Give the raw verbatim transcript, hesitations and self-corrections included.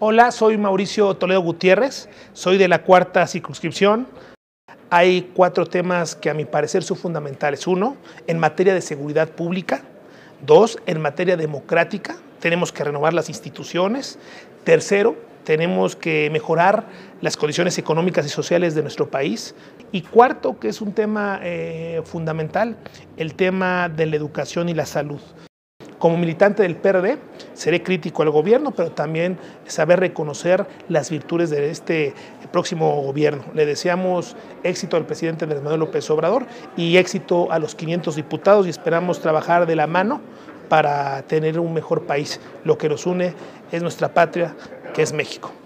Hola, soy Mauricio Toledo Gutiérrez, soy de la cuarta circunscripción. Hay cuatro temas que a mi parecer son fundamentales. Uno, en materia de seguridad pública. Dos, en materia democrática, tenemos que renovar las instituciones. Tercero, tenemos que mejorar las condiciones económicas y sociales de nuestro país. Y cuarto, que es un tema eh, fundamental, el tema de la educación y la salud. Como militante del P R D, seré crítico al gobierno, pero también saber reconocer las virtudes de este próximo gobierno. Le deseamos éxito al presidente Andrés Manuel López Obrador y éxito a los quinientos diputados y esperamos trabajar de la mano para tener un mejor país. Lo que nos une es nuestra patria, que es México.